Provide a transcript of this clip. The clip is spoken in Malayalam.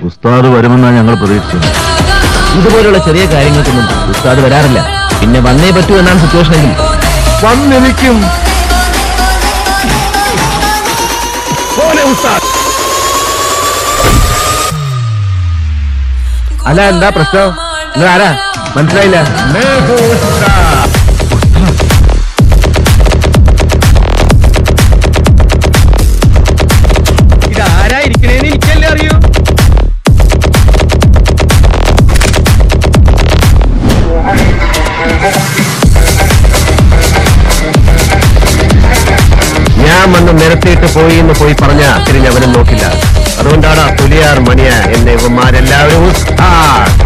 ഉസ്താദ് വരുമെന്നാണ് ഞങ്ങൾ പ്രതീക്ഷിച്ചത്. ഇതുപോലുള്ള ചെറിയ കാര്യങ്ങൾക്കൊന്നും ഉസ്താദ് വരാറില്ല. പിന്നെ വന്നേ പറ്റൂ എന്നാണ് സിറ്റുവേഷൻ എങ്കിൽ വന്നിരിക്കും. അല്ല, എന്താ പ്രശ്നം? നിങ്ങൾ ആരാ? മനസ്സിലായില്ല. ഇതാരായിരിക്കണേന്ന് എനിക്കല്ലേ അറിയൂ. ഞാൻ വന്ന് നിരത്തിയിട്ട് പോയി എന്ന് പോയി പറഞ്ഞ തിരിഞ്ഞവനും നോക്കില്ല. അതുകൊണ്ടാണ് പുലിയാർ മണിയ എന്നെ ഇവന്മാരെല്ലാവരും